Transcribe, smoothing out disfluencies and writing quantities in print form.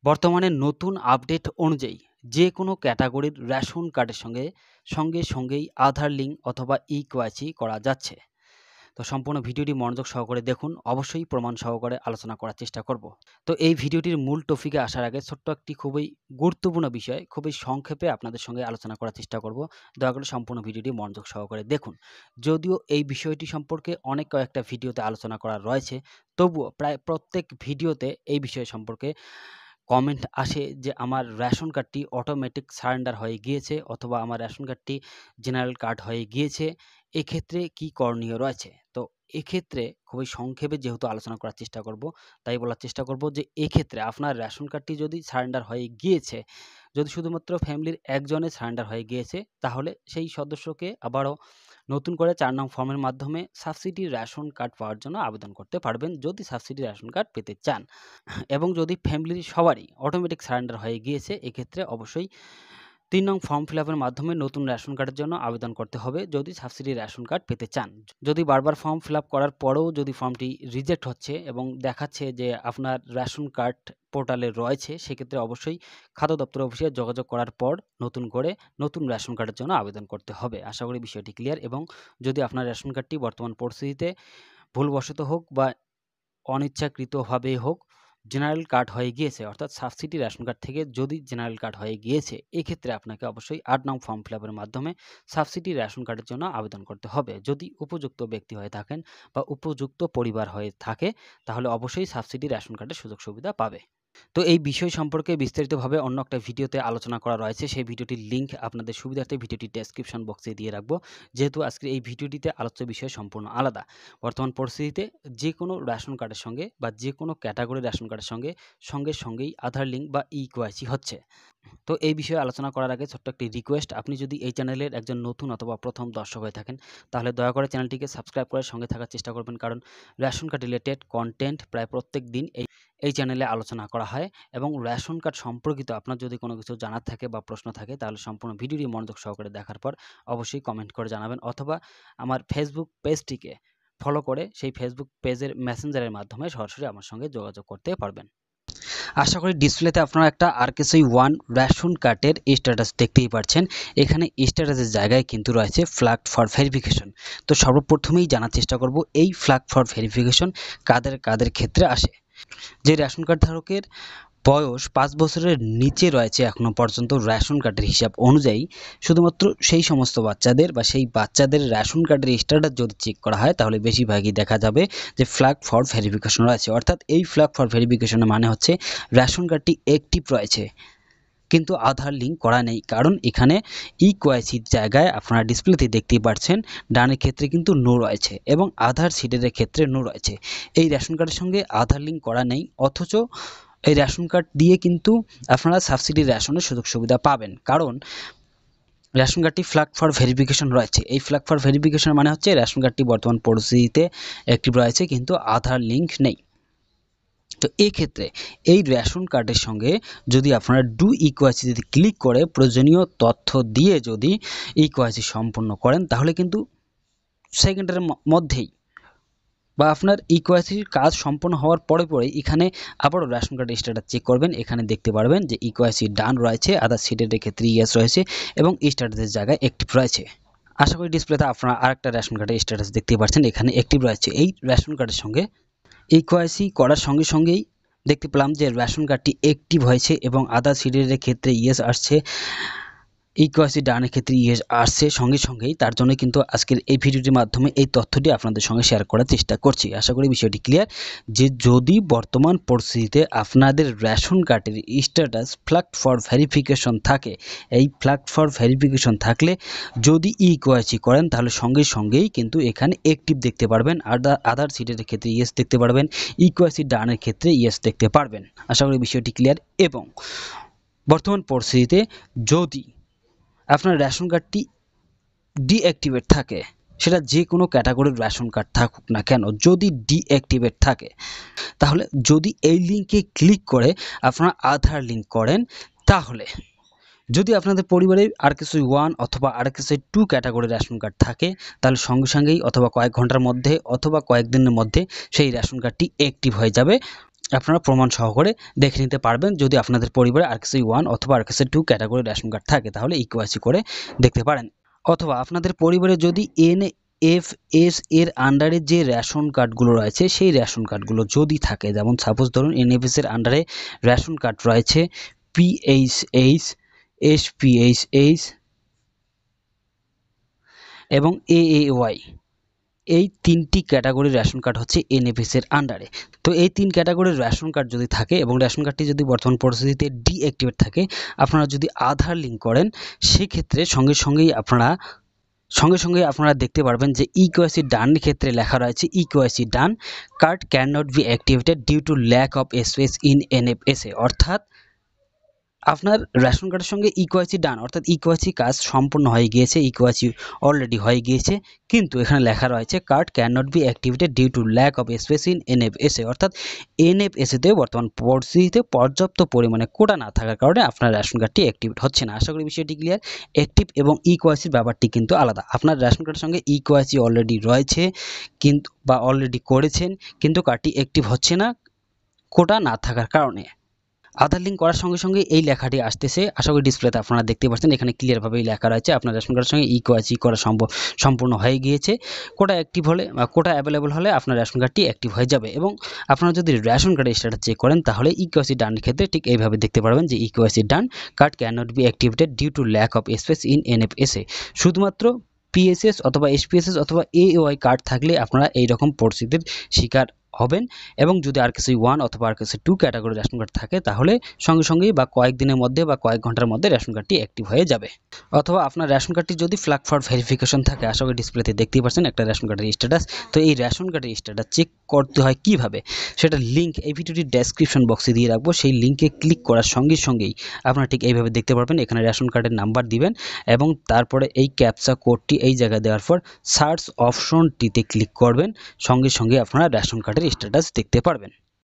বর্তমানে নতুন আপডেট অনুযায়ী যে কোনো ক্যাটাগরির রেশন কার্ডের সঙ্গেই আধার লিঙ্ক অথবা ই-কেওয়াইসি করা যাচ্ছে। তো সম্পূর্ণ ভিডিওটি মনোযোগ সহকারে দেখুন, অবশ্যই প্রমাণ সহকারে আলোচনা করার চেষ্টা করব। তো এই ভিডিওটির মূল টপিকে আসার আগে ছোট্ট একটি খুবই গুরুত্বপূর্ণ বিষয় খুবই সংক্ষেপে আপনাদের সঙ্গে আলোচনা করার চেষ্টা করব। দয়া করে সম্পূর্ণ ভিডিওটি মনোযোগ সহকারে দেখুন। যদিও এই বিষয়টি সম্পর্কে অনেক কয়েকটা ভিডিওতে আলোচনা করা রয়েছে, তবুও প্রায় প্রত্যেক ভিডিওতে এই বিষয় সম্পর্কে কমেন্ট আসে যে আমার রেশন কার্ডটি অটোমেটিক সারেন্ডার হয়ে গিয়েছে অথবা আমার রেশন কার্ডটি জেনারেল কার্ড হয়ে গিয়েছে, এক্ষেত্রে কি করণীয় রয়েছে। তো এক্ষেত্রে খুবই সংক্ষেপে যেহেতু আলোচনা করার চেষ্টা করব, তাই বলার চেষ্টা করব যে এক্ষেত্রে আপনার রেশন কার্ডটি যদি সারেন্ডার হয়ে গিয়েছে, যদি শুধুমাত্র ফ্যামিলির একজনের সারেন্ডার হয়ে গিয়েছে, তাহলে সেই সদস্যকে আবারও নতুন করে ৪ নং ফর্মের মাধ্যমে সাবসিডি রেশন কার্ড পাওয়ার জন্য আবেদন করতে পারবেন যদি সাবসিডি রেশন কার্ড পেতে চান। এবং যদি ফ্যামিলির সবারই অটোমেটিক সারেন্ডার হয়ে গিয়েছে, এক্ষেত্রে অবশ্যই ৩ নং ফর্ম ফিল আপের মাধ্যমে নতুন রেশন কার্ডের জন্য আবেদন করতে হবে যদি সাবসিডি রেশন কার্ড পেতে চান। যদি বারবার ফর্ম ফিল আপ করার পরেও যদি ফর্মটি রিজেক্ট হচ্ছে এবং দেখাচ্ছে যে আপনার রেশন কার্ড পোর্টালে রয়েছে, সেক্ষেত্রে অবশ্যই খাদ্য দপ্তর অফিসে যোগাযোগ করার পর নতুন করে নতুন রেশন কার্ডের জন্য আবেদন করতে হবে। আশা করি বিষয়টি ক্লিয়ার। এবং যদি আপনার রেশন কার্ডটি বর্তমান পরিস্থিতিতে ভুলবশত হোক বা অনিচ্ছাকৃতভাবে হোক জেনারেল কার্ড হয়ে গিয়েছে, অর্থাৎ সাবসিডি রেশন কার্ড থেকে যদি জেনারেল কার্ড হয়ে গিয়েছে, এক্ষেত্রে আপনাকে অবশ্যই ৮ নং ফর্ম ফিল আপের মাধ্যমে সাবসিডি রেশন কার্ডের জন্য আবেদন করতে হবে। যদি উপযুক্ত ব্যক্তি হয়ে থাকেন বা উপযুক্ত পরিবার হয়ে থাকে, তাহলে অবশ্যই সাবসিডি রেশন কার্ডের সুযোগ সুবিধা পাবে। তো এই বিষয় সম্পর্কে বিস্তারিতভাবে অন্য একটা ভিডিওতে আলোচনা করা রয়েছে, সেই ভিডিওটির লিঙ্ক আপনাদের সুবিধার্থে ভিডিওটি ডেসক্রিপশন বক্সে দিয়ে রাখবো। যেহেতু আজকের এই ভিডিওটিতে আলোচ্য বিষয় সম্পূর্ণ আলাদা, বর্তমান পরিস্থিতিতে যে কোনো রেশন কার্ডের সঙ্গে বা যে কোনো ক্যাটাগরির রেশন কার্ডের সঙ্গেই আধার লিঙ্ক বা ই-কেওয়াইসি হচ্ছে। তো এই বিষয়ে আলোচনা করার আগে ছোট্ট একটি রিকোয়েস্ট, আপনি যদি এই চ্যানেলের একজন নতুন অথবা প্রথম দর্শক হয়ে থাকেন, তাহলে দয়া করে চ্যানেলটিকে সাবস্ক্রাইব করে সঙ্গে থাকার চেষ্টা করবেন, কারণ রেশন কার্ড রিলেটেড কন্টেন্ট প্রায় প্রত্যেক দিন এই চ্যানেলে আলোচনা করা হয়। এবং রেশন কার্ড সম্পর্কিত আপনার যদি কোনো কিছু জানার থাকে বা প্রশ্ন থাকে, তাহলে সম্পূর্ণ ভিডিওটি মনোযোগ সহকারে দেখার পর অবশ্যই কমেন্ট করে জানাবেন, অথবা আমার ফেসবুক পেজটিকে ফলো করে সেই ফেসবুক পেজের মেসেঞ্জারের মাধ্যমে সরাসরি আমার সঙ্গে যোগাযোগ করতে পারবেন। আশা করি ডিসপ্লেতে আপনারা একটা RKCY 1 রেশন কার্ডের স্ট্যাটাস দেখতেই পাচ্ছেন। এখানে স্ট্যাটাসের জায়গায় কিন্তু রয়েছে ফ্ল্যাগ ফর ভেরিফিকেশন। তো সর্বপ্রথমেই জানার চেষ্টা করব এই ফ্ল্যাগ ফর ভেরিফিকেশন কাদের ক্ষেত্রে আসে। যে রেশন কার্ড ধারকের বয়স 5 বছরের নিচে রয়েছে এখনো পর্যন্ত রেশন কার্ডের হিসাব অনুযায়ী, শুধুমাত্র সেই সমস্ত বাচ্চাদের বা সেই বাচ্চাদের রেশন কার্ডের স্ট্যাটাস যদি চেক করা হয়, তাহলে বেশিরভাগই দেখা যাবে যে ফ্ল্যাগ ফর ভেরিফিকেশন রয়েছে। অর্থাৎ এই ফ্ল্যাগ ফর ভেরিফিকেশনের মানে হচ্ছে রেশন কার্ডটি অ্যাক্টিভ রয়েছে কিন্তু আধার লিঙ্ক করা নেই। কারণ এখানে ই-কেওয়াইসির জায়গায় আপনারা ডিসপ্লেতে দেখতেই পাচ্ছেন ডানের ক্ষেত্রে কিন্তু নো রয়েছে এবং আধার সিডের ক্ষেত্রে নো রয়েছে। এই রেশন কার্ডের সঙ্গে আধার লিঙ্ক করা নেই, অথচ এই রেশন কার্ড দিয়ে কিন্তু আপনারা সাবসিডি রেশনের সুযোগ সুবিধা পাবেন, কারণ রেশন কার্ডটি ফ্ল্যাগ ফর ভেরিফিকেশন রয়েছে। এই ফ্ল্যাগ ফর ভেরিফিকেশন মানে হচ্ছে রেশন কার্ডটি বর্তমান পরিস্থিতিতে অ্যাক্টিভ রয়েছে কিন্তু আধার লিঙ্ক নেই। তো এই ক্ষেত্রে এই রেশন কার্ডের সঙ্গে যদি আপনারা ডু ই-কেওয়াইসি যদি ক্লিক করে প্রয়োজনীয় তথ্য দিয়ে যদি ই-কেওয়াইসি সম্পন্ন করেন, তাহলে কিন্তু সেকেন্ডের মধ্যেই বা আপনার ই-কেওয়াইসির কাজ সম্পন্ন হওয়ার পরে এখানে আবারও রেশন কার্ডের স্ট্যাটাস চেক করবেন। এখানে দেখতে পারবেন যে ই-কেওয়াইসি ডান রয়েছে, আদার সিডের ক্ষেত্রে ইয়েস রয়েছে এবং স্ট্যাটাসের জায়গায় অ্যাক্টিভ রয়েছে। আশা করি ডিসপ্লেতে আপনারা আরেকটা রেশন কার্ডের স্ট্যাটাস দেখতে পাচ্ছেন, এখানে অ্যাক্টিভ রয়েছে। এই রেশন কার্ডের সঙ্গে ই-কেওয়াইসি করার সঙ্গেই দেখতে পেলাম যে রেশন কার্ডটি অ্যাক্টিভ হয়েছে এবং আদার সিডের ক্ষেত্রে ইয়েস আসছে, ই-কেওয়াইসি ডানের ক্ষেত্রে ইয়েস আসছে সঙ্গেই। তার জন্য কিন্তু আজকের এই ভিডিওটির মাধ্যমে এই তথ্যটি আপনাদের সঙ্গে শেয়ার করার চেষ্টা করছি। আশা করি বিষয়টি ক্লিয়ার যে যদি বর্তমান পরিস্থিতিতে আপনাদের রেশন কার্ডের স্ট্যাটাস ফ্ল্যাগ ফর ভেরিফিকেশন থাকে, এই ফ্ল্যাগ ফর ভেরিফিকেশন থাকলে যদি ই-কেওয়াইসি করেন, তাহলে সঙ্গেই কিন্তু এখানে অ্যাক্টিভ দেখতে পারবেন, আদার সিডের ক্ষেত্রে ইয়েস দেখতে পারবেন, ই-কেওয়াইসি ডানের ক্ষেত্রে ইয়েস দেখতে পারবেন। আশা করি বিষয়টি ক্লিয়ার। এবং বর্তমান পরিস্থিতিতে যদি আপনার রেশন কার্ডটি ডিঅ্যাক্টিভেট থাকে, সেটা যে কোনো ক্যাটাগরির রেশন কার্ড থাকুক না কেন, যদি ডিঅ্যাক্টিভেট থাকে, তাহলে যদি এই লিঙ্কে ক্লিক করে আপনারা আধার লিঙ্ক করেন, তাহলে যদি আপনাদের পরিবারে RKCY 1 অথবা RKCY 2 ক্যাটাগরির রেশন কার্ড থাকে, তাহলে সঙ্গেই অথবা কয়েক ঘন্টার মধ্যে অথবা কয়েকদিনের মধ্যে সেই রেশন কার্ডটি অ্যাক্টিভ হয়ে যাবে আপনারা প্রমাণ সহকারে দেখে নিতে পারবেন। যদি আপনাদের পরিবারে আরকেসি 1 অথবা আরকেসি 2 ক্যাটাগরির রেশন কার্ড থাকে তাহলে ইকেওয়াইসি করে দেখতে পারেন। অথবা আপনাদের পরিবারে যদি এনএফএস এর আন্ডারে যে রেশন কার্ডগুলো রয়েছে সেই রেশন কার্ডগুলো যদি থাকে, যেমন সাপোজ ধরুন এনএফএস এর আন্ডারে রেশন কার্ড রয়েছে পিএইচএইচ, এসপিএইচএইচ এবং এএওয়াই, এই 3টি ক্যাটাগরির রেশন কার্ড হচ্ছে এনএফএস এর আন্ডারে। তো এই 3 ক্যাটাগরির রেশন কার্ড যদি থাকে এবং রেশন কার্ডটি যদি বর্তমান পরিস্থিতিতে ডিঅ্যাক্টিভেট থাকে, আপনারা যদি আধার লিঙ্ক করেন সেক্ষেত্রে সঙ্গে সঙ্গে আপনারা দেখতে পারবেন যে ইকেওয়াইসি ডান ক্ষেত্রে লেখা রয়েছে eKYC done, card can not be activated due to lack of space in NFSA. অর্থাৎ আপনার রেশন কার্ডের সঙ্গে ইকেওয়াইসি ডান, অর্থাৎ ইকেওয়াইসি কাজ সম্পূর্ণ হয়ে গিয়েছে, ইকেওয়াইসি অলরেডি হয়ে গিয়েছে, কিন্তু এখানে লেখা রয়েছে card can not be activated due to lack of space in NFSA. অর্থাৎ এনএফএসএতে বর্তমান পরিস্থিতিতে পর্যাপ্ত পরিমাণে কোটা না থাকার কারণে আপনার রেশন কার্ডটি অ্যাক্টিভেট হচ্ছে না। আশা করি বিষয়টি ক্লিয়ার। অ্যাক্টিভ এবং ইকেওয়াইসির ব্যাপারটি কিন্তু আলাদা। আপনার রেশন কার্ডের সঙ্গে ইকেওয়াইসি অলরেডি রয়েছে কিন্তু বা অলরেডি করেছেন, কিন্তু কার্ডটি অ্যাক্টিভ হচ্ছে না কোটা না থাকার কারণে। আধার লিঙ্ক করার সঙ্গে সঙ্গে এই লেখাটি আসতেছে, আশা করি ডিসপ্লেতে আপনারা দেখতে পাচ্ছেন, এখানে ক্লিয়ারভাবেই লেখা রয়েছে আপনার রেশন কার্ডের সঙ্গে ইকেওয়াইসি করা সম্পূর্ণ হয়ে গিয়েছে। কোটা অ্যাক্টিভ হলে বা কোটা অ্যাভেলেবল হলে আপনার রেশন কার্ডটি অ্যাক্টিভ হয়ে যাবে। এবং আপনারা যদি রেশন কার্ডের স্ট্যাটাস চেক করেন তাহলে ইকেওয়াইসি ডান ক্ষেত্রে ঠিক এইভাবে দেখতে পারবেন যে eKYC done, card can not be activated due to lack of space in NFSA. শুধুমাত্র পিএসএস অথবা এসপিএসএস অথবা এওয়াই কার্ড থাকলে আপনারা এইরকম পরিস্থিতির শিকার হবেন। এবং যদি আরকেসি 1 অথবা আরকেসি 2 ক্যাটাগরির রেশন কার্ড থাকে তাহলে সঙ্গে সঙ্গেই বা কয়েকদিনের মধ্যে বা কয়েক ঘন্টার মধ্যে রেশন কার্ডটি অ্যাক্টিভ হয়ে যাবে। অথবা আপনার রেশন কার্ডটি যদি ফ্ল্যাগ ফর ভেরিফিকেশন থাকে, আশা করি ডিসপ্লেতে দেখতেই পাচ্ছেন একটা রেশন কার্ডের স্ট্যাটাস। তো এই রেশন কার্ডের স্ট্যাটাস চেক করতে হয় কিভাবে, সেটা লিঙ্ক এই ভিডিওটির ডেসক্রিপশন বক্সে দিয়ে রাখবো। সেই লিঙ্কে ক্লিক করার সঙ্গে সঙ্গেই আপনারা ঠিক এইভাবে দেখতে পারবেন, এখানে রেশন কার্ডের নাম্বার দিবেন এবং তারপরে এই ক্যাপচা কোডটি এই জায়গায় দেওয়ার পর সার্চ অপশনটিতে ক্লিক করবেন, সঙ্গে সঙ্গে আপনারা রেশন কার্ডের স্ট্যাটাস দেখতে পারবেন।